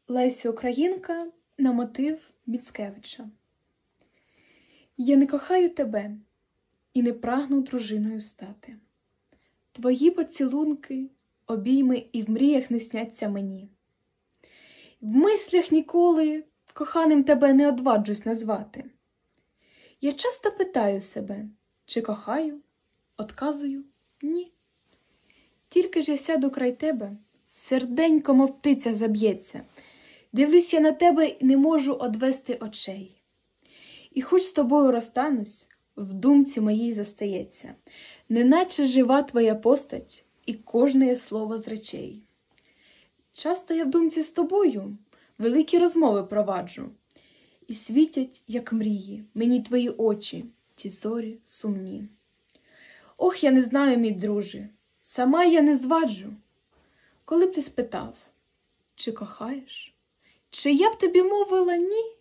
Леся Українка на мотив Міцкевича. Я не кохаю тебе і не прагну дружиною стати. Твої поцілунки, обійми і в мріях не сняться мені. В мислях ніколи коханим тебе не одваджусь назвати. Я часто питаю себе, чи кохаю, одказую – ні. Тільки ж я сяду край тебе, серденько, мов птиця, заб'ється. Дивлюсь я на тебе і не можу одвести очей. І хоч з тобою розстанусь, в думці моїй застається, неначе жива твоя постать і кожне слово з речей. Часто я в думці з тобою великі розмови проваджу, і світять, як мрії, мені твої очі, ті зорі сумні. Ох, я не знаю, мій друже, сама я не зваджу. Коли б ти спитав, чи кохаєш, чи я б тобі мовила ні?